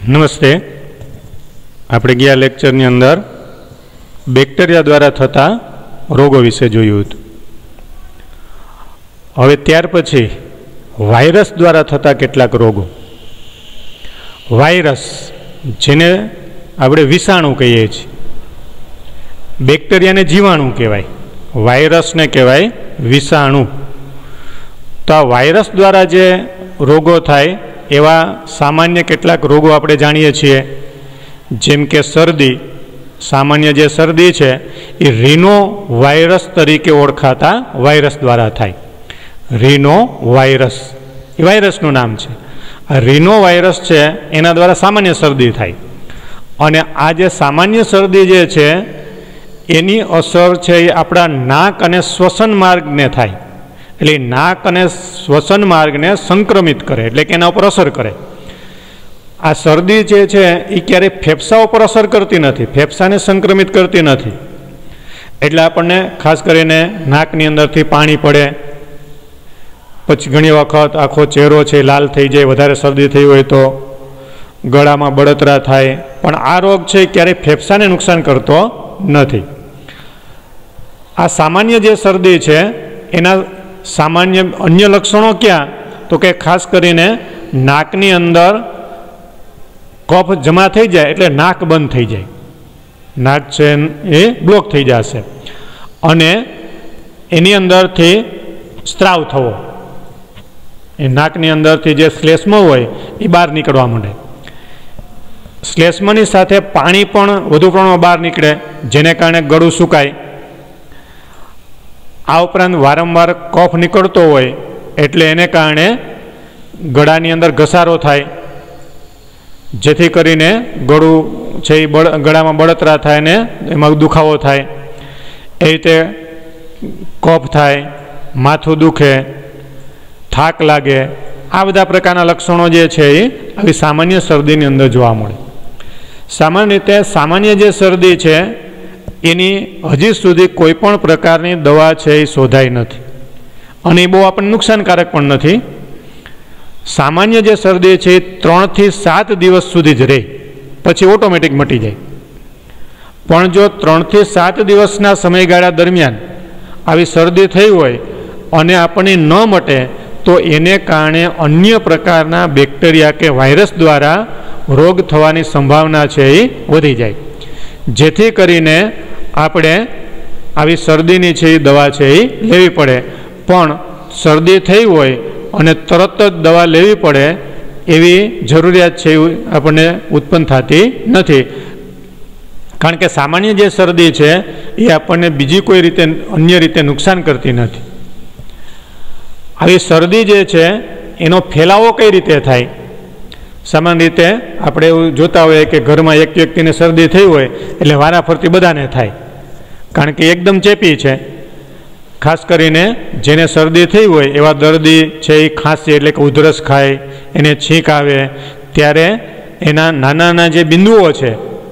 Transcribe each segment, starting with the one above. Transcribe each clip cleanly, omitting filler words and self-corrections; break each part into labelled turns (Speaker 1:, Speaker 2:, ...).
Speaker 1: नमस्ते। આપણે ગયા લેક્ચરની અંદર બેક્ટેરિયા દ્વારા થતા રોગો વિશે જોયું હતું। હવે ત્યાર પછી વાયરસ દ્વારા થતા કેટલાક રોગો, વાયરસ જેને આપણે વિષાણુ કહીએ છીએ, બેક્ટેરિયાને જીવાણુ કહેવાય, વાયરસને કહેવાય વિષાણુ। તો આ વાયરસ દ્વારા જે રોગો થાય એવા સામાન્ય કેટલાક રોગો આપણે જાણીએ છીએ, જેમ કે શરદી। સામાન્ય જે શરદી છે એ રીનો વાયરસ તરીકે ઓળખાતા વાયરસ દ્વારા થાય। રીનો વાયરસ એ વાયરસનું નામ છે। આ રીનો વાયરસ છે એના દ્વારા સામાન્ય શરદી થાય, અને આ જે સામાન્ય શરદી જે છે એની અસર છે એ આપણા નાક અને શ્વસન માર્ગને થાય, એટલે નાક અને શ્વસન માર્ગને સંક્રમિત કરે, એટલે કે એના ઉપર અસર કરે। આ શરદી જે છે એ ક્યારેય ફેફસા ઉપર અસર કરતી નથી, ફેફસાને સંક્રમિત કરતી નથી। એટલે આપણને ખાસ કરીને નાકની અંદરથી પાણી પડે, પછી ઘણી વખત આખો ચહેરો છે લાલ થઈ જાય, વધારે શરદી થઈ હોય તો ગળામાં બળતરા થાય, પણ આ રોગ છે ક્યારેય ફેફસાને નુકસાન કરતો નથી। આ સામાન્ય જે શરદી છે એના સામાન્ય અન્ય લક્ષણો ક્યાં, તો કે ખાસ કરીને નાકની અંદર કફ જમા થઈ જાય એટલે નાક બંધ થઈ જાય, નાક છે એ બ્લોક થઈ જશે, અને એની અંદરથી સ્ત્રાવ થવો, એ નાકની અંદરથી જે શ્લેષ્મ હોય એ બહાર નીકળવા માંડે। શ્લેષ્મની સાથે પાણી પણ વધુ પ્રમાણમાં બહાર નીકળે, જેને કારણે ગળું સુકાય। આ ઉપરાંત વારંવાર કફ નીકળતો હોય એટલે એને કારણે ગળાની અંદર ઘસારો થાય, જેથી કરીને ગળું છે એ ગળામાં બળતરા થાય ને એમાં દુખાવો થાય। એ રીતે કફ થાય, માથું દુખે, થાક લાગે, આ બધા પ્રકારના લક્ષણો જે છે એ આવી સામાન્ય શરદીની અંદર જોવા મળે। સામાન્ય રીતે સામાન્ય જે શરદી છે એની હજી સુધી કોઈ પણ પ્રકારની દવા છે એ શોધાઈ નથી, અને એ બહુ આપણને નુકસાનકારક પણ નથી। સામાન્ય જે શરદી છે એ 3 થી 7 દિવસ સુધી જ રહે, પછી ઓટોમેટિક મટી જાય। પણ જો 3 થી 7 દિવસના સમયગાળા દરમિયાન આવી શરદી થઈ હોય અને આપણને ન મટે તો એને કારણે અન્ય પ્રકારના બેક્ટેરિયા કે વાયરસ દ્વારા રોગ થવાની સંભાવના છે એ વધી જાય, જેથી કરીને આપણે આવી શરદીની છે એ દવા છે એ લેવી પડે। પણ શરદી થઈ હોય અને તરત જ દવા લેવી પડે એવી જરૂરિયાત છે એ આપણને ઉત્પન્ન થતી નથી, કારણ કે સામાન્ય જે શરદી છે એ આપણને બીજી કોઈ રીતે અન્ય રીતે નુકસાન કરતી નથી। આવી શરદી જે છે એનો ફેલાવો કઈ રીતે થાય? સામાન્ય રીતે આપણે એવું જોતા હોઈએ કે ઘરમાં એક વ્યક્તિને શરદી થઈ હોય એટલે વારાફરતી બધાને થાય, કારણ કે એકદમ ચેપી છે। ખાસ કરીને જેને શરદી થઈ હોય એવા દર્દી છે એ ખાંસી એટલે કે ઉધરસ ખાય, એને છીંક આવે ત્યારે એના નાના નાના જે બિંદુઓ છે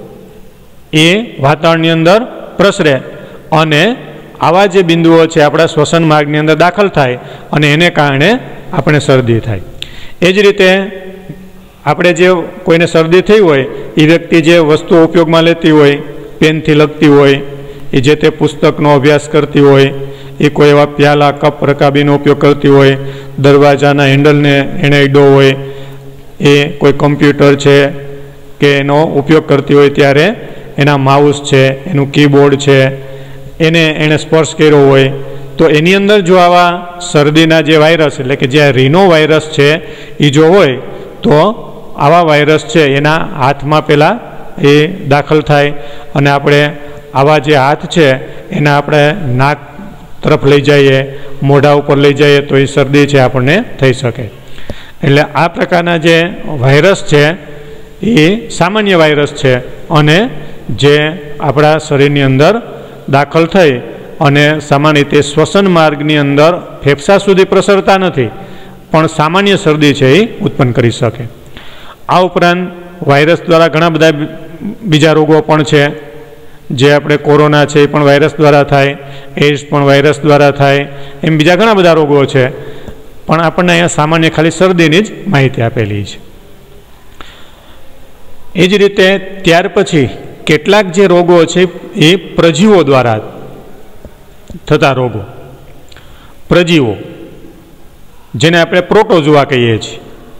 Speaker 1: એ વાતાવરણની અંદર પ્રસરે, અને આવા જે બિંદુઓ છે આપણા શ્વસન માર્ગની અંદર દાખલ થાય અને એને કારણે આપણે શરદી થાય। એ જ રીતે આપણે જે કોઈને શરદી થઈ હોય એ વ્યક્તિ જે વસ્તુઓ ઉપયોગમાં લેતી હોય, પેનથી લખતી હોય, એ જે તે પુસ્તકનો અભ્યાસ કરતી હોય, એ કોઈ એવા પ્યાલા કપ રકાબીનો ઉપયોગ કરતી હોય, દરવાજાના હેન્ડલને એણે અડ્યો હોય, એ કોઈ કમ્પ્યુટર છે કે એનો ઉપયોગ કરતી હોય ત્યારે એના માઉસ છે, એનું કીબોર્ડ છે, એણે સ્પર્શ કર્યો હોય તો એની અંદર જો આવા શરદીના જે વાયરસ એટલે કે જે રીનો વાયરસ છે એ જો હોય તો આવા વાયરસ છે એના હાથમાં પહેલાં એ દાખલ થાય, અને આપણે આવા જે હાથ છે એના આપણે નાક તરફ લઈ જઈએ, મોઢા ઉપર લઈ જઈએ તો એ શરદી છે આપણને થઈ શકે। એટલે આ પ્રકારના જે વાયરસ છે એ સામાન્ય વાયરસ છે, અને જે આપણા શરીરની અંદર દાખલ થઈ અને સામાન્ય રીતે શ્વસન માર્ગની અંદર ફેફસા સુધી પ્રસરતા નથી, પણ સામાન્ય શરદી છે એ ઉત્પન્ન કરી શકે। આ ઉપરાંત વાયરસ દ્વારા ઘણા બધા બીજા રોગો પણ છે, જે આપણે કોરોના છે એ પણ વાયરસ દ્વારા થાય, એઇડ્સ પણ વાયરસ દ્વારા થાય, એમ બીજા ઘણા બધા રોગો છે, પણ આપણને અહીંયા સામાન્ય ખાલી શરદીની જ માહિતી આપેલી છે। એ જ રીતે ત્યાર પછી કેટલાક જે રોગો છે એ પ્રજીવો દ્વારા થતા રોગો, પ્રજીવો જેને આપણે પ્રોટોઝોઆ કહીએ છીએ.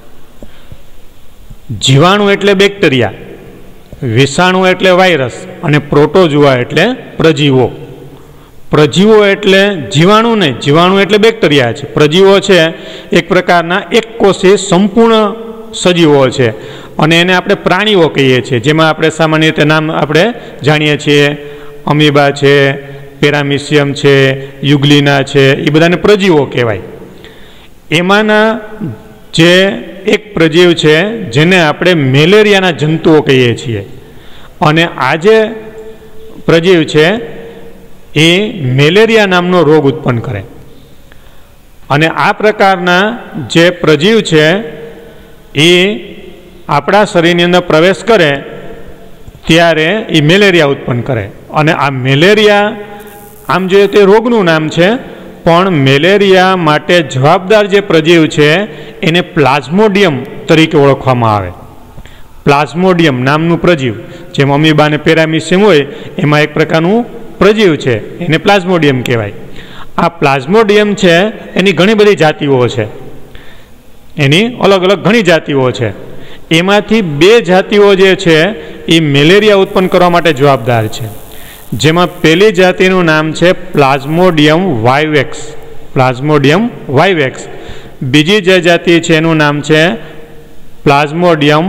Speaker 1: જીવાણુ એટલે બેક્ટેરિયા, વિષાણુ એટલે વાયરસ અને પ્રોટોઝોઆ એટલે પ્રજીવો. પ્રજીવો એટલે જીવાણુ નહીં, જીવાણુ એટલે બેક્ટેરિયા છે. પ્રજીવો છે એક પ્રકારના એક કોષી સંપૂર્ણ સજીવો છે અને એને આપણે પ્રાણીઓ કહીએ છીએ, જેમાં આપણે સામાન્ય રીતે નામ આપણે જાણીએ છીએ, અમીબા છે, પેરામિશિયમ છે, યુગ્લિના છે, એ બધાને પ્રજીવો કહેવાય. એમાંના જે એક પ્રજીવ છે જેને આપણે મેલેરિયાના જંતુઓ કહીએ છીએ અને આ જે પ્રજીવ છે એ મેલેરિયા નામનો રોગ ઉત્પન્ન કરે. અને આ પ્રકારના જે પ્રજીવ છે એ આપણા શરીરની અંદર પ્રવેશ કરે ત્યારે એ મેલેરિયા ઉત્પન્ન કરે. અને આ મેલેરિયા આમ જોઈએ તે રોગનું નામ છે, પણ મેલેરિયા માટે જવાબદાર જે પ્રજીવ છે એને પ્લાઝ્મોડિયમ તરીકે ઓળખવામાં આવે. પ્લાઝ્મોડિયમ નામનું પ્રજીવ, જેમ અમીબા અને પેરામિશિયમ હોય એમાં એક પ્રકારનું પ્રજીવ છે, એને પ્લાઝ્મોડિયમ કહેવાય. આ પ્લાઝ્મોડિયમ છે એની ઘણી બધી જાતિઓ છે, એની અલગ અલગ ઘણી જાતિઓ છે. એમાંથી 2 જાતિઓ જે છે એ મેલેરિયા ઉત્પન્ન કરવા માટે જવાબદાર છે. જેમાં પહેલી જાતિનું નામ છે પ્લાઝ્મોડિયમ વાઇવેક્સ, પ્લાઝ્મોડિયમ વાઇવેક્સ. બીજી જે જાતિ છે એનું નામ છે પ્લાઝ્મોડિયમ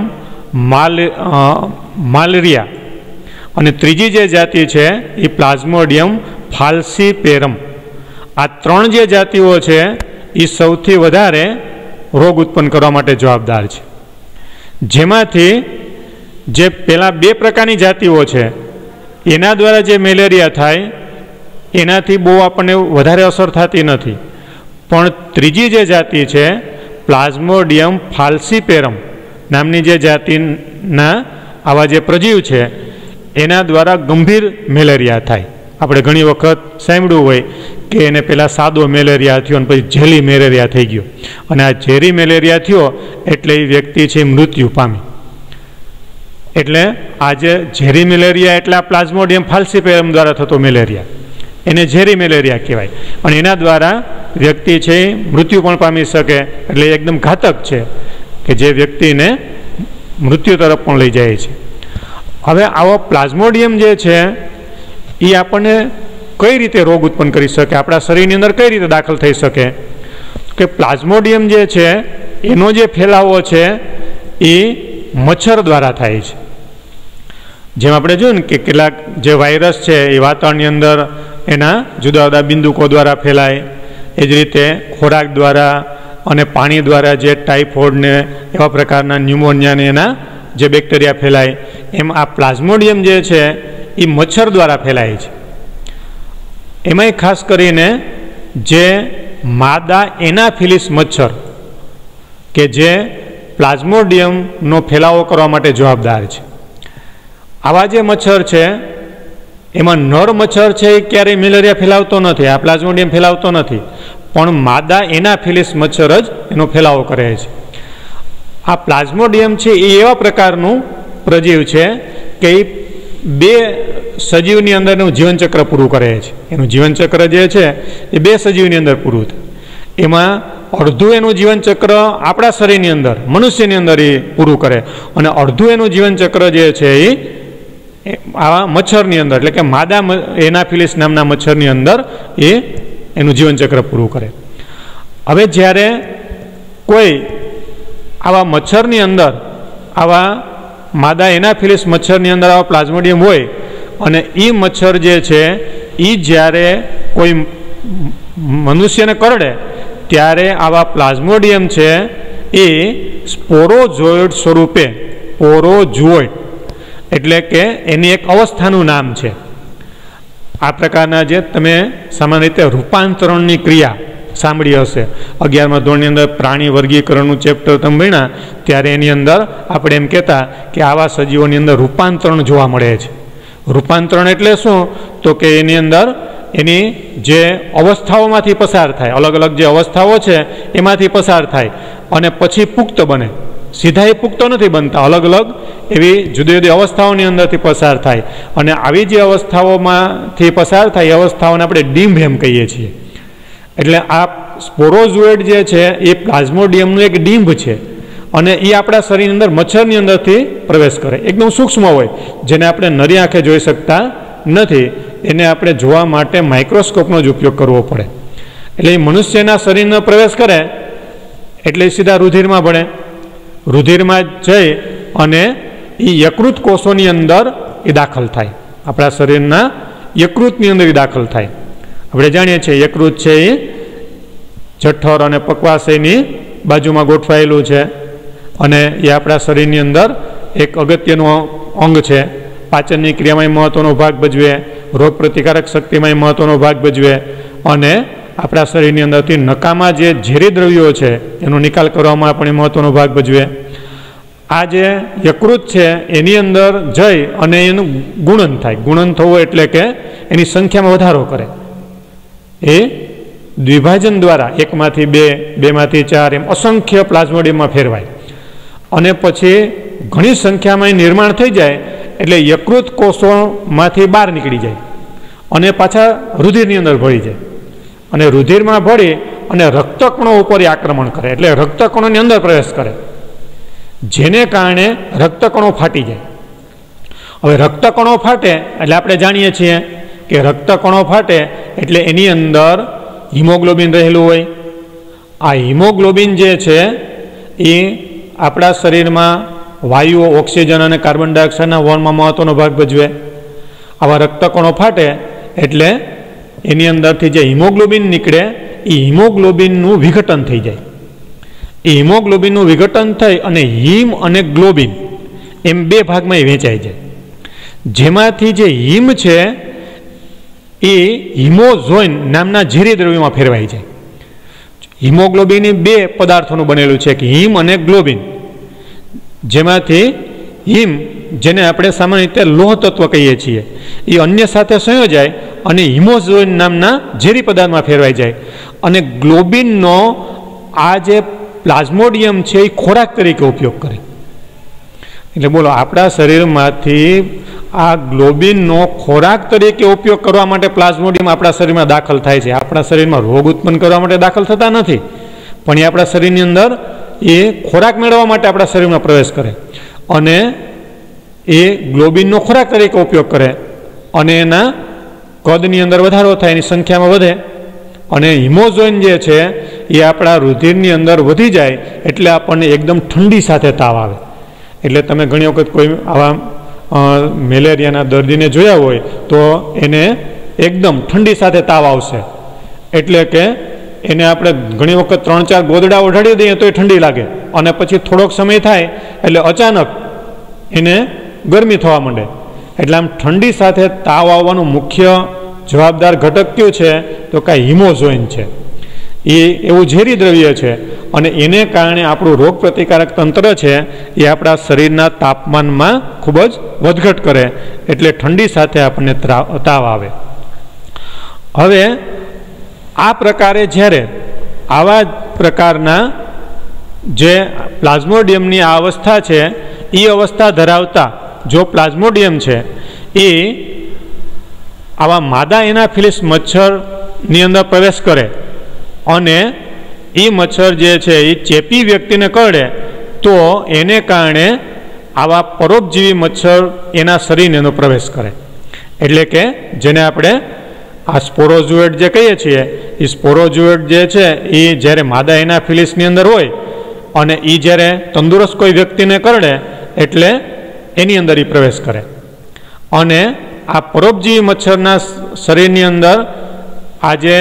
Speaker 1: માલરિયા અને ત્રીજી જે જાતિ છે એ પ્લાઝ્મોડિયમ ફાલ્સીપેરમ. આ 3 જે જાતિઓ છે એ સૌથી વધારે રોગ ઉત્પન્ન કરવા માટે જવાબદાર છે. જેમાંથી જે પહેલાં 2 પ્રકારની જાતિઓ છે એના દ્વારા જે મેલેરિયા થાય એનાથી બહુ આપણને વધારે અસર થતી નથી, પણ ત્રીજી જે જાતિ છે પ્લાઝ્મોડિયમ ફાલ્સીપેરમ નામની જે જાતિના આવા જે પ્રજીવ છે એના દ્વારા ગંભીર મેલેરિયા થાય. આપણે ઘણી વખત સાંભળ્યું હોય કે એને પહેલાં સાદો મેલેરિયા થયો અને પછી ઝેરી મેલેરિયા થઈ ગયો, અને આ ઝેરી મેલેરિયા થયો એટલે એ વ્યક્તિ છે મૃત્યુ પામી. એટલે આ જે ઝેરી મેલેરિયા એટલે આ પ્લાઝ્મોડિયમ ફાલ્સીપેરમ દ્વારા થતો મેલેરિયા, એને ઝેરી મેલેરિયા કહેવાય. અને એના દ્વારા વ્યક્તિ છે મૃત્યુ પણ પામી શકે, એટલે એકદમ ઘાતક છે કે જે વ્યક્તિને મૃત્યુ તરફ પણ લઈ જાય છે. હવે આવો પ્લાઝ્મોડિયમ જે છે એ આપણને કઈ રીતે રોગ ઉત્પન્ન કરી શકે, આપણા શરીરની અંદર કઈ રીતે દાખલ થઈ શકે? કે પ્લાઝ્મોડિયમ જે છે એનો જે ફેલાવો છે એ મચ્છર દ્વારા થાય છે. જેમ આપણે જોયું ને કે કેટલાક જે વાયરસ છે એ વાતાવરણની અંદર એના જુદા જુદા બિંદુકો દ્વારા ફેલાય, એ જ રીતે ખોરાક દ્વારા અને પાણી દ્વારા જે ટાઇફોઇડ ને એવા પ્રકારના ન્યુમોનિયાને એના જે બેક્ટેરિયા ફેલાય, એમ આ પ્લાઝ્મોડિયમ જે છે એ મચ્છર દ્વારા ફેલાય છે. એમાંય ખાસ કરીને જે માદા એનાફિલિસ મચ્છર કે જે પ્લાઝ્મોડિયમનો ફેલાવો કરવા માટે જવાબદાર છે. આવા જે મચ્છર છે એમાં નર મચ્છર છે એ ક્યારેય મેલેરિયા ફેલાવતો નથી, આ પ્લાઝ્મોડિયમ ફેલાવતો નથી, પણ માદા એનાફિલિસ મચ્છર જ એનો ફેલાવો કરે છે. આ પ્લાઝ્મોડિયમ છે એ એવા પ્રકારનું પ્રજીવ છે કે એ 2 સજીવની અંદર એનું જીવનચક્ર પૂરું કરે છે. એનું જીવનચક્ર જે છે એ 2 સજીવની અંદર પૂરું થાય. એમાં અડધું એનું જીવનચક્ર આપણા શરીરની અંદર મનુષ્યની અંદર એ પૂરું કરે અને અડધું એનું જીવનચક્ર જે છે એ આવા મચ્છરની અંદર, એટલે કે માદા એનાફિલિસ નામના મચ્છરની અંદર એ એનું જીવનચક્ર પૂરું કરે. હવે જ્યારે કોઈ આવા મચ્છરની અંદર, આવા માદા એનાફિલિસ મચ્છરની અંદર આવા પ્લાઝ્મોડિયમ હોય અને એ મચ્છર જે છે એ જ્યારે કોઈ મનુષ્યને કરડે ત્યારે આવા પ્લાઝ્મોડિયમ છે એ સ્પોરોઝોઇડ સ્વરૂપે, સ્પોરોઝોઇડ એટલે કે એની એક અવસ્થાનું નામ છે. આ પ્રકારના જે તમે સામાન્ય રીતે રૂપાંતરણની ક્રિયા સાંભળી હશે, 11મા ધોરણની અંદર પ્રાણી વર્ગીકરણનું ચેપ્ટર તમે ભણ્યા ત્યારે એની અંદર આપણે એમ કહેતા કે આવા સજીવોની અંદર રૂપાંતરણ જોવા મળે છે. રૂપાંતરણ એટલે શું? તો કે એની અંદર એની જે અવસ્થાઓમાંથી પસાર થાય, અલગ અલગ જે અવસ્થાઓ છે એમાંથી પસાર થાય અને પછી પુખ્ત બને. सीधा એ પુખ્તો નથી બનતા, અલગ અલગ એવી જુદી જુદી અવસ્થાઓની અંદરથી પસાર થાય અને આવી જે અવસ્થાઓમાંથી પસાર થાય એ અવસ્થાઓને આપણે ડિમ્બ એમ કહીએ છીએ। એટલે આ સ્પોરોઝોઇડ જે છે એ પ્લાઝ્મોડિયમનું એક ડિમ્બ છે અને એ આપણા શરીરની અંદર મચ્છરની અંદરથી પ્રવેશ કરે, એકદમ સૂક્ષ્મ હોય, જેને આપણે નરી આંખે જોઈ શકતા નથી, એને આપણે જોવા માટે માઇક્રોસ્કોપનો જ ઉપયોગ કરવો પડે। એટલે એ મનુષ્યના શરીરનો પ્રવેશ કરે એટલે સીધા રુધિરમાં ભળે, રુધિરમાં જઈ અને એ યકૃત કોષોની અંદર એ દાખલ થાય, આપણા શરીરના યકૃતની અંદર એ દાખલ થાય। આપણે જાણીએ છીએ યકૃત છે એ જઠર અને પકવાશયની બાજુમાં ગોઠવાયેલું છે અને એ આપણા શરીરની અંદર એક અગત્યનું અંગ છે, પાચનની ક્રિયામાં મહત્વનો ભાગ ભજવે, રોગ પ્રતિકારક શક્તિમાં મહત્વનો ભાગ ભજવે અને આપણા શરીરની અંદરથી નકામા જે ઝેરી દ્રવ્યો છે એનો નિકાલ કરવામાં પણ મહત્વનો ભાગ ભજવે। આ જે યકૃત છે એની અંદર જઈ અને એનું ગુણન થાય, ગુણન થવું એટલે કે એની સંખ્યામાં વધારો કરે, એ દ્વિભાજન દ્વારા 1 માંથી 2, 2 માંથી 4 એમ અસંખ્ય પ્લાઝ્મોડિયમમાં ફેરવાય અને પછી ઘણી સંખ્યામાં નિર્માણ થઈ જાય એટલે યકૃત કોષોમાંથી બહાર નીકળી જાય અને પાછા રુધિરની અંદર ભળી જાય અને રુધિરમાં ભળી અને રક્તકણો ઉપર આક્રમણ કરે, એટલે રક્તકણોની અંદર પ્રવેશ કરે, જેને કારણે રક્તકણો ફાટી જાય। હવે રક્તકણો ફાટે એટલે આપણે જાણીએ છીએ કે રક્તકણો ફાટે એટલે એની અંદર હિમોગ્લોબિન રહેલું હોય। આ હિમોગ્લોબિન જે છે એ આપણા શરીરમાં વાયુઓ, ઓક્સિજન અને કાર્બન ડાયોક્સાઇડના વહનમાં મહત્વનો ભાગ ભજવે। આવા રક્તકણો ફાટે એટલે એની અંદરથી જે હિમોગ્લોબિન નીકળે એ હિમોગ્લોબિનનું વિઘટન થઈ જાય। એ હિમોગ્લોબિનનું વિઘટન થઈ અને હિમ અને ગ્લોબિન એમ 2 ભાગમાં એ વહેંચાઈ જાય, જેમાંથી જે હિમ છે એ હિમોઝોઇન નામના ઝેરી દ્રવ્યોમાં ફેરવાઈ જાય। હિમોગ્લોબિન એ 2 પદાર્થોનું બનેલું છે કે હિમ અને ગ્લોબિન, જેમાંથી હિમ જેને આપણે સામાન્ય રીતે લોહ તત્વ કહીએ છીએ એ અન્ય સાથે સંયોજાય અને હિમોઝોઇન નામના ઝેરી પદાર્થમાં ફેરવાઈ જાય અને ગ્લોબિનનો આ જે પ્લાઝ્મોડિયમ છે એ ખોરાક તરીકે ઉપયોગ કરે। એટલે બોલો, આપણા શરીરમાંથી આ ગ્લોબિનનો ખોરાક તરીકે ઉપયોગ કરવા માટે પ્લાઝ્મોડિયમ આપણા શરીરમાં દાખલ થાય છે। આપણા શરીરમાં રોગ ઉત્પન્ન કરવા માટે દાખલ થતા નથી, પણ એ આપણા શરીરની અંદર એ ખોરાક મેળવવા માટે આપણા શરીરમાં પ્રવેશ કરે અને એ ગ્લોબિનનો ખોરાક તરીકે ઉપયોગ કરે અને એના કદની અંદર વધારો થાય, એની સંખ્યામાં વધે અને હિમોઝોઇન જે છે એ આપણા રુધિરની અંદર વધી જાય એટલે આપણને એકદમ ઠંડી સાથે તાવ આવે। એટલે તમે ઘણી વખત કોઈ આવા મેલેરિયાના દર્દીને જોયા હોય તો એને એકદમ ઠંડી સાથે તાવ આવશે, એટલે કે એને આપણે ઘણી વખત 3-4 ગોદડા ઓઢાડી દઈએ તો એ ઠંડી લાગે અને પછી થોડોક સમય થાય એટલે અચાનક એને ગરમી થવા માંડે। એટલે આમ ઠંડી સાથે તાવ આવવાનું મુખ્ય જવાબદાર ઘટક કયું છે તો કે હિમોઝોઇન છે। એ એવું ઝેરી દ્રવ્ય છે અને એને કારણે આપણું રોગ પ્રતિકારક તંત્ર છે એ આપણા શરીરના તાપમાનમાં ખૂબ જ વધઘટ કરે એટલે ઠંડી સાથે આપણને તાવ આવે। હવે આ પ્રકારે જ્યારે આવા પ્રકારના જે પ્લાઝ્મોડિયમની આ અવસ્થા છે એ અવસ્થા ધરાવતા જો પ્લાઝ્મોડિયમ છે એ આવા માદા એનાફિલિસ મચ્છરની અંદર પ્રવેશ કરે અને એ મચ્છર જે છે એ ચેપી વ્યક્તિને કરડે તો એને કારણે આવા પરોપજીવી મચ્છર એના શરીરને એનો પ્રવેશ કરે, એટલે કે જેને આપણે આ સ્પોરોઝોઇડ જે કહીએ છીએ એ સ્પોરોઝોઇડ જે છે એ જ્યારે માદા એનાફિલિસની અંદર હોય અને એ જ્યારે તંદુરસ્ત કોઈ વ્યક્તિને કરડે એટલે એની અંદર એ પ્રવેશ કરે અને આ પરોપજીવી મચ્છરના શરીરની અંદર આજે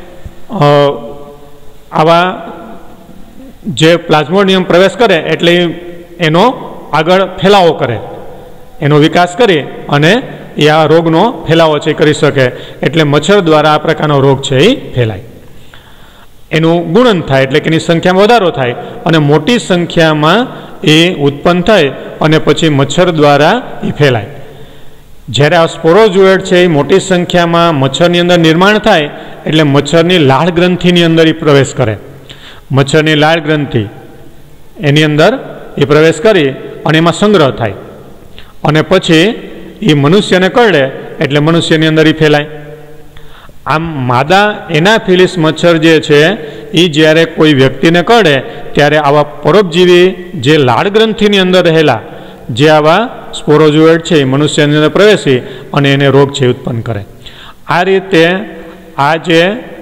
Speaker 1: આવા જે પ્લાઝ્મોડિયમ પ્રવેશ કરે એટલે એનો આગળ ફેલાવો કરે, એનો વિકાસ કરી અને એ આ રોગનો ફેલાવો છે કરી શકે, એટલે મચ્છર દ્વારા આ પ્રકારનો રોગ છે એ ફેલાય, એનું ગુણન થાય એટલે કે એની સંખ્યામાં વધારો થાય અને મોટી સંખ્યામાં એ ઉત્પન્ન થાય અને પછી મચ્છર દ્વારા એ ફેલાય। જ્યારે આ સ્પોરોઝોઇડ છે એ મોટી સંખ્યામાં મચ્છરની અંદર નિર્માણ થાય એટલે મચ્છરની લાળ ગ્રંથિની અંદર એ પ્રવેશ કરે, મચ્છરની લાળ ગ્રંથિ એની અંદર એ પ્રવેશ કરી અને એમાં સંગ્રહ થાય અને પછી એ મનુષ્યને કરડે એટલે મનુષ્યની અંદર એ ફેલાય. આમ માદા એનાફિલિસ મચ્છર જે છે એ જ્યારે કોઈ વ્યક્તિને કરડે ત્યારે આવા પરોપજીવી જે લાળ ગ્રંથિની અંદર રહેલા જે આવા સ્પોરોઝોઇડ છે એ મનુષ્યની અંદર પ્રવેશી અને એને રોગ છે ઉત્પન્ન કરે. આ રીતે આ જે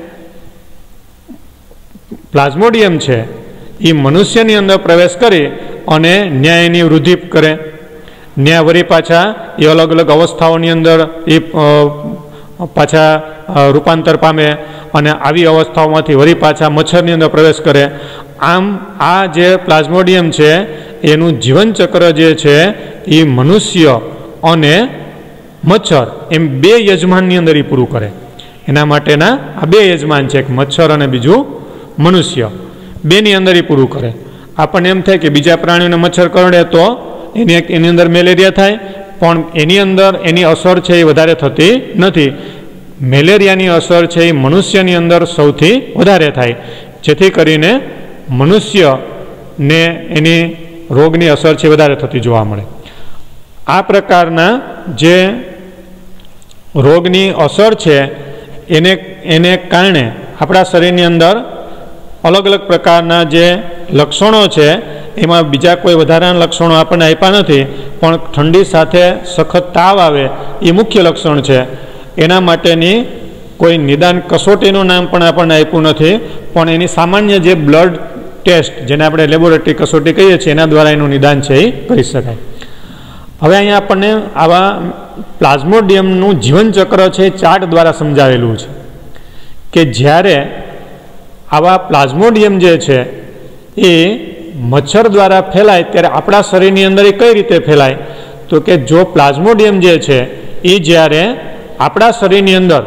Speaker 1: પ્લાઝ્મોડિયમ છે એ મનુષ્યની અંદર પ્રવેશ કરી અને ન્યાયની વૃદ્ધિ કરે. ન્યાય વળી પાછા એ અલગ અલગ અવસ્થાઓની અંદર એ પાછા રૂપાંતર પામે અને આવી અવસ્થાઓમાંથી વળી પાછા મચ્છરની અંદર પ્રવેશ કરે. આમ આ જે પ્લાઝ્મોડિયમ છે એનું જીવનચક્ર જે છે એ મનુષ્ય અને મચ્છર એમ બે યજમાનની અંદર એ પૂરું કરે. એના માટેના આ બે યજમાન છે, એક મચ્છર અને બીજું મનુષ્ય, બેની અંદર એ પૂરું કરે. આપણને એમ થાય કે બીજા પ્રાણીઓને મચ્છર કરડે તો એની અંદર મેલેરિયા થાય, પણ એની અંદર એની અસર છે એ વધારે થતી નથી. મેલેરિયાની અસર છે એ મનુષ્યની અંદર સૌથી વધારે થાય, જેથી કરીને મનુષ્યને એની રોગની અસર છે વધારે થતી જોવા મળે. આ પ્રકારના જે રોગની અસર છે એને કારણે આપણા શરીરની અંદર અલગ અલગ પ્રકારના જે લક્ષણો છે એમાં બીજા કોઈ વધારાના લક્ષણો આપણને આપ્યા નથી, પણ ઠંડી સાથે સખત તાવ આવે એ મુખ્ય લક્ષણ છે. એના માટેની કોઈ નિદાન કસોટીનું નામ પણ આપણને આપ્યું નથી, પણ એની સામાન્ય જે બ્લડ ટેસ્ટ જેને આપણે લેબોરેટરી કસોટી કહીએ છીએ એના દ્વારા એનું નિદાન છે એ કરી શકાય. હવે અહીંયા આપણને આવા પ્લાઝ્મોડિયમનું જીવનચક્ર છે એ ચાર્ટ દ્વારા સમજાવેલું છે કે જ્યારે આવા પ્લાઝ્મોડિયમ જે છે એ મચ્છર દ્વારા ફેલાય ત્યારે આપણા શરીરની અંદર એ કઈ રીતે ફેલાય, તો કે જો પ્લાઝ્મોડિયમ જે છે એ જ્યારે આપણા શરીરની અંદર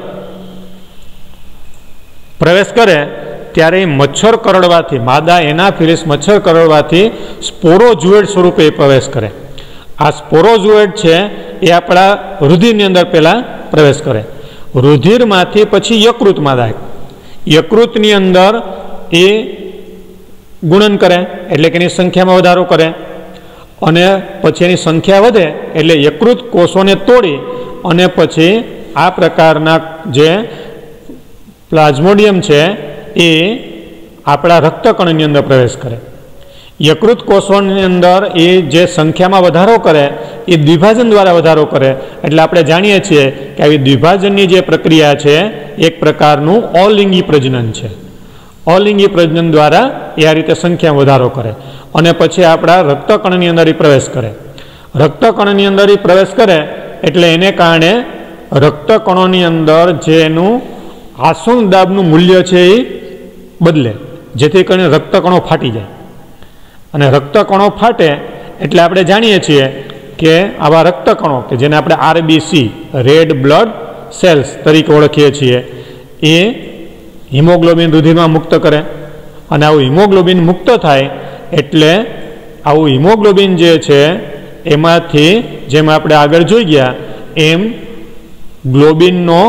Speaker 1: પ્રવેશ કરે ત્યારે એ મચ્છર કરડવાથી, માદા એનાફિલિસ મચ્છર કરડવાથી સ્પોરોઝોઇડ સ્વરૂપે પ્રવેશ કરે. આ સ્પોરોઝોઇડ છે એ આપણા રુધિરની અંદર પહેલાં પ્રવેશ કરે. રુધિરમાંથી પછી યકૃતમાં જાય. યકૃતની અંદર એ ગુણન કરે એટલે કે એની સંખ્યામાં વધારો કરે અને પછી એની સંખ્યા વધે એટલે યકૃત કોષોને તોડી અને પછી આ પ્રકારના જે પ્લાઝ્મોડિયમ છે એ આપણા રક્તકણની અંદર પ્રવેશ કરે. યકૃત કોષોની અંદર એ જે સંખ્યામાં વધારો કરે એ દ્વિભાજન દ્વારા વધારો કરે. એટલે આપણે જાણીએ છીએ કે આવી દ્વિભાજનની જે પ્રક્રિયા છે એક પ્રકારનું અલિંગી પ્રજનન છે. અલિંગી પ્રજનન દ્વારા એ આ રીતે સંખ્યામાં વધારો કરે અને પછી આપણા રક્તકણની અંદર એ પ્રવેશ કરે. રક્તકણની અંદર એ પ્રવેશ કરે એટલે એને કારણે રક્તકણોની અંદર જે એનું આસુન દાબનું મૂલ્ય છે એ બદલે, જેથી કરીને રક્તકણો ફાટી જાય. અને રક્તકણો ફાટે એટલે આપણે જાણીએ છીએ કે આવા રક્તકણો કે જેને આપણે આરબીસી રેડ બ્લડ સેલ્સ તરીકે ઓળખીએ છીએ એ હિમોગ્લોબિન રુધિરમાં મુક્ત કરે અને આવું હિમોગ્લોબિન મુક્ત થાય એટલે આવું હિમોગ્લોબિન જે છે એમાંથી જેમ આપણે આગળ જોઈ ગયા એમ ગ્લોબિનનો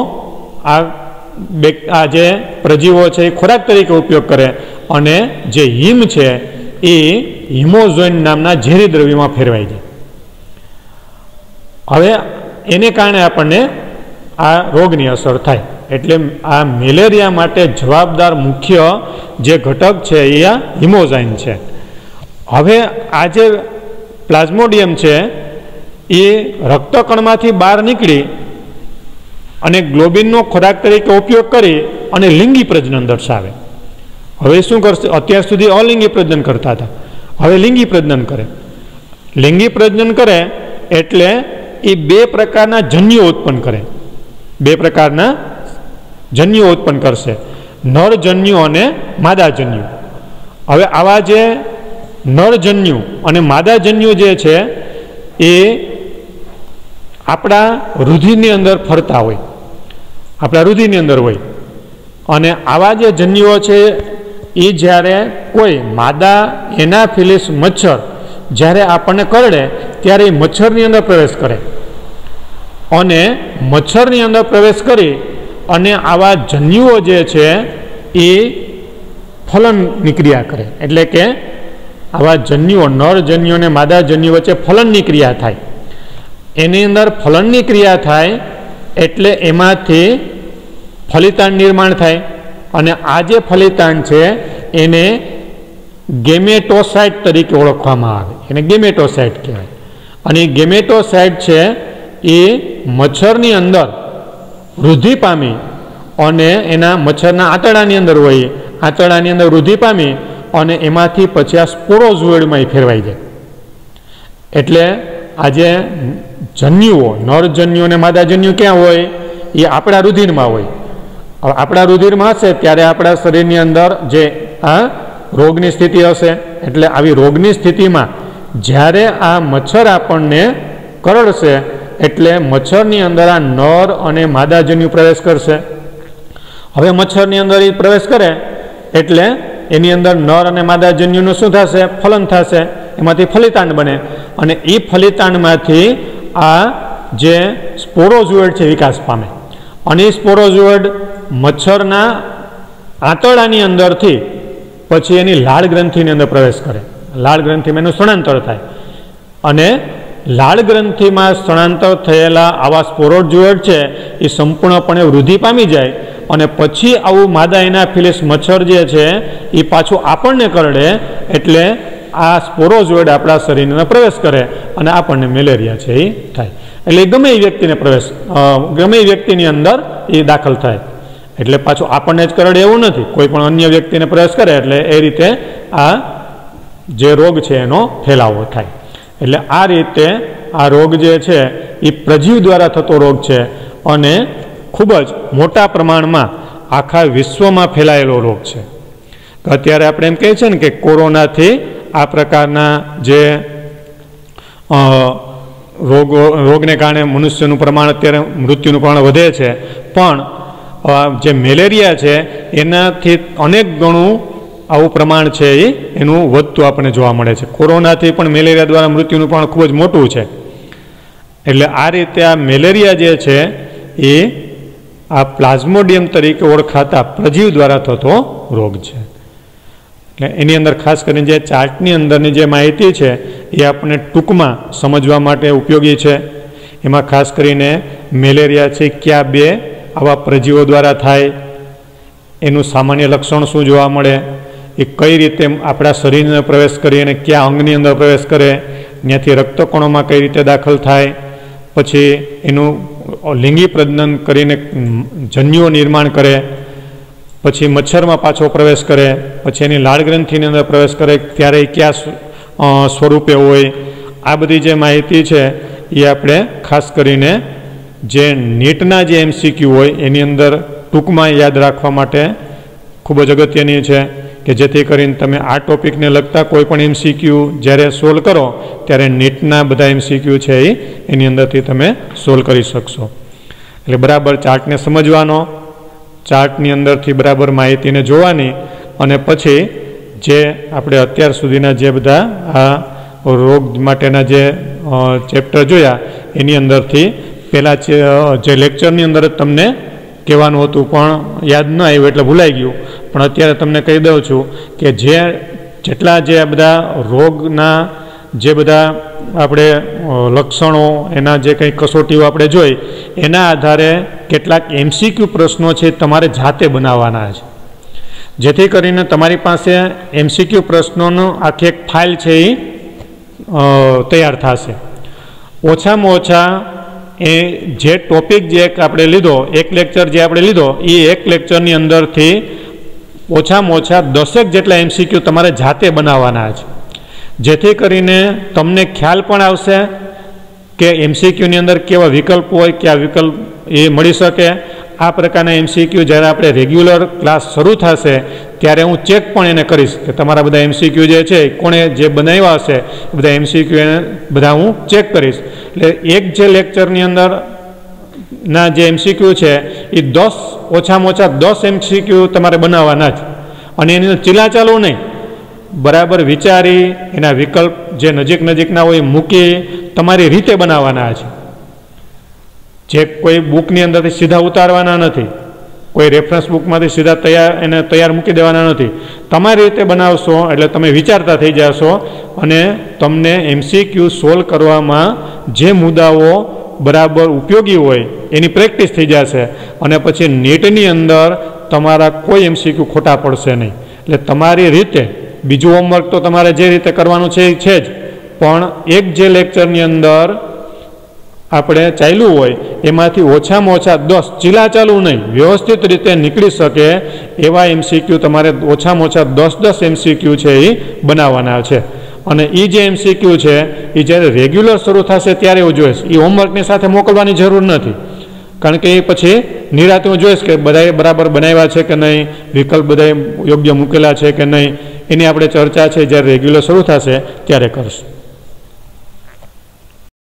Speaker 1: આ જે પ્રજીવો છે એ ખોરાક તરીકે ઉપયોગ કરે અને જે હિમ છે એ હિમોઝોઇન નામના ઝેરી દ્રવ્યમાં ફેરવાઈ જાય. હવે એને કારણે આપણને આ રોગની અસર થાય. એટલે આ મેલેરિયા માટે જવાબદાર મુખ્ય જે ઘટક છે એ આ હિમોઝાઇન છે. હવે આ જે પ્લાઝ્મોડિયમ છે એ રક્તકણમાંથી બહાર નીકળી અને ગ્લોબિનનો ખોરાક તરીકે ઉપયોગ કરી અને લિંગી પ્રજનન દર્શાવે. હવે શું કરશે? અત્યાર સુધી અલિંગી પ્રજનન કરતા હતા, હવે લિંગી પ્રજનન કરે. લિંગી પ્રજનન કરે એટલે એ બે પ્રકારના જન્યુઓ ઉત્પન્ન કરે. બે પ્રકારના જન્યુઓ ઉત્પન્ન કરશે, નરજન્યુ અને માદાજન્યુ. હવે આવા જે નરજન્યુ અને માદાજન્યુ જે છે એ આપણા રુધિરની અંદર ફરતા હોય, આપણા રુધિરની અંદર હોય અને આવા જે જન્યુઓ છે એ જ્યારે કોઈ માદા એનાફિલિસ મચ્છર જ્યારે આપણને કરડે ત્યારે એ મચ્છરની અંદર પ્રવેશ કરે અને મચ્છરની અંદર પ્રવેશ કરી અને આવા જન્યુઓ જે છે એ ફલનની ક્રિયા કરે. એટલે કે आवा जन्युओ नर जन्यु ने मादा जन्यु वच्चे फलननी क्रिया थाय। एनी अंदर फलननी क्रिया थाय एटले एमांथी फलितांड निर्माण थाय अने आ जे फलितांड छे एने गेमेटोसाइट तरीके ओळखवामां आवे, एने गेमेटोसाइट कहेवाय। अने गेमेटोसाइट छे ए मच्छरनी अंदर वृद्धि पामी अने एना मच्छरना आंतरडानी अंदर होय, आंतरडानी अंदर वृद्धि पामी अने एमांथी पछी आ स्पोरोजोइडमां फेरवाई जाय। एटले आजे जन्युओ नर जन्यु अने मादा जन्यु क्यां होय? ए आपणा रुधिरमा होय। आपणा रुधिरमा हशे त्यारे आपणा शरीरनी अंदर जे आ रोगनी स्थिति हशे, एटले आवी रोगनी स्थितिमां ज्यारे आ मच्छर आपणने करड़शे एटले मच्छरनी अंदर आ नर अने मादा जन्यु प्रवेश करशे। हवे मच्छरनी अंदर ए प्रवेश करे एटले एनी अंदर नर अने मादा जन्युनुं शुं थशे? फलन थशे, एमांथी फलितांड बने अने ए फलितांडमांथी आ जे स्पोरोजोइड छे विकास पामे अने स्पोरोजोइड मच्छरना आंतरडानी अंदरथी पछी एनी लाळ ग्रंथिनी अंदर प्रवेश करे। लाळ ग्रंथिमां एनुं स्थळांतर थाय अने लाळ ग्रंथिमां स्थळांतर थयेला आवा स्पोरोजोइड छे ए संपूर्णपणे वृद्धि पामी जाय अने पछी आवुं मादा एनाफिलिस मच्छर जे छे ए पाछुं आपणने करडे एटले आ स्पोरोजोइड आपणा शरीरमां प्रवेश करे अने आपणने मेलेरिया छे ए थाय। एटले गमे व्यक्तिने प्रवेश गमे व्यक्तिनी अंदर ए दाखल थाय एटले पाछुं आपणने ज करडे एवुं नथी, कोई पण अन्य व्यक्तिने प्रवेश करे एटले ए रीते आ जे रोग छे एनो फैलावो थाय। एटले आ रीते आ रोग जे छे ए प्रजीव द्वारा थतो रोग छे अने खूब ज मोटा प्रमाणमां आखा विश्वमां फैलायेलो रोग छे। अत्यारे आपणे एम कहीए छीए ने के कोरोनाथी आ प्रकारना जे रोगने कारणे मनुष्यनुं प्रमाण अत्यारे मृत्युनुं प्रमाण वधे छे, पण जे मेलेरिया छे एनाथी अनेक गणुं आवुं प्रमाण छे एनुं वधतुं आपणे जोवा मळे छे। कोरोनाथी पण मेलेरिया द्वारा मृत्युनुं प्रमाण खूब ज मोटुं छे। एटले आ रीते आ मेलेरिया जे छे ए आ प्लाज्मोडियम तरीके ओळखाता प्रजीव द्वारा थतो रोग छे। એટલે એની અંદર ખાસ કરીને જે ચાર્ટની અંદરની જે માહિતી છે એ આપણે ટૂંકમાં સમજવા માટે ઉપયોગી છે। એમાં ખાસ કરીને મેલેરિયા છે કયા બે આવા પ્રજીવો દ્વારા થાય, એનું સામાન્ય લક્ષણ શું જોવા મળે, એ કઈ રીતે આપણા શરીરને પ્રવેશ કરી અને કયા અંગની અંદર પ્રવેશ કરે, ત્યાંથી રક્તકણોમાં કઈ રીતે દાખલ થાય, પછી એનું લિંગી પ્રજનન કરીને જન્યુઓ નિર્માણ કરે, પછી મચ્છરમાં પાછો પ્રવેશ કરે, પછી એની લાળ ગ્રંથિની અંદર પ્રવેશ કરે ત્યારે ક્યા સ્વરૂપે હોય, આ બધી જે માહિતી છે એ આપણે ખાસ કરીને જે નીટના જે MCQ હોય એની અંદર ટૂંકમાં યાદ રાખવા માટે ખૂબ જ અગત્યની છે કે જેથી કરીને તમે આ ટોપિકને લગતા કોઈ પણ MCQ જ્યારે સોલ્વ કરો ત્યારે નીટના બધા MCQ છે એની અંદરથી તમે સોલ્વ કરી શકશો। એટલે બરાબર ચાર્ટને સમજવાનો, ચાર્ટની અંદરથી બરાબર માહિતીને જોવાની અને પછી જે આપણે અત્યાર સુધીના જે બધા આ રોગ માટેના જે ચેપ્ટર જોયા એની અંદરથી પહેલાં જે લેક્ચરની અંદર તમને કહેવાનું હતું પણ યાદ ન આવ્યું એટલે ભૂલાઈ ગયું, પણ અત્યારે તમને કહી દઉં છું કે જેટલા જે બધા રોગના જે બધા આપણે લક્ષણો એના જે કંઈ કસોટીઓ આપણે જોઈ એના આધારે કેટલાક MCQ પ્રશ્નો છે તમારે જાતે બનાવવાના છે, જેથી કરીને તમારી પાસે MCQ પ્રશ્નોનો આખી એક ફાઇલ છે એ તૈયાર થશે। ઓછામાં ઓછા એ જે ટોપિક જે આપણે લીધો, એક લેક્ચર જે આપણે લીધો એ એક લેક્ચરની અંદરથી ઓછામાં ઓછા 10 જેટલા MCQ તમારે જાતે બનાવવાના છે, જેથી કરીને તમને ખ્યાલ પણ આવશે કે MCQની અંદર કેવા વિકલ્પ હોય, કયા વિકલ્પ એ મળી શકે। આ પ્રકારના MCQ જ્યારે આપણે રેગ્યુલર ક્લાસ શરૂ થશે ત્યારે હું ચેક પણ એને કરીશ કે તમારા બધા MCQ જે છે કોણે જે બનાવ્યા હશે એ બધા MCQ એને બધા હું ચેક કરીશ। એટલે એક જે લેક્ચરની અંદર ના જે MCQ છે એ 10 ઓછામાં ઓછા 10 MCQ તમારે બનાવવાના છે અને એની અંદર ચીલાચાલુ નહીં, બરાબર વિચારી એના વિકલ્પ જે નજીક નજીકના હોય મૂકી તમારી રીતે બનાવવાના છે, જે કોઈ બુકની અંદરથી સીધા ઉતારવાના નથી। કોઈ રેફરન્સ બુકમાંથી સીધા તૈયાર મૂકી દેવાના નથી. તમારી રીતે બનાવશો એટલે તમે વિચારતા થઈ જશો અને તમને MCQ સોલ્વ કરવામાં જે મુદ્દાઓ બરાબર ઉપયોગી હોય એની પ્રેક્ટિસ થઈ જશે અને પછી નીટની અંદર તમારા કોઈ MCQ ખોટા પડશે નહીં. એટલે તમારી રીતે બીજું હોમવર્ક તો તમારે જે રીતે કરવાનું છે એ છે જ, પણ એક જે લેક્ચરની અંદર આપણે ચાલ્યું હોય એમાંથી ઓછામાં ઓછા 10 ચીલાચાલુ નહીં, વ્યવસ્થિત રીતે નીકળી શકે એવા MCQ તમારે ઓછામાં ઓછા 10 MCQ છે એ બનાવવાના છે. અને એ જે MCQ છે એ જ્યારે રેગ્યુલર શરૂ થશે ત્યારે હું જોઈશ, એ હોમવર્કની સાથે મોકલવાની જરૂર નથી. કારણ કે એ પછી નિરાતે હું જોઈશ કે બધાએ બરાબર બનાવ્યા છે કે નહીં, વિકલ્પ બધાએ યોગ્ય મૂકેલા છે કે નહીં, એની આપણે ચર્ચા છે જ્યારે રેગ્યુલર શરૂ થશે ત્યારે કરશું.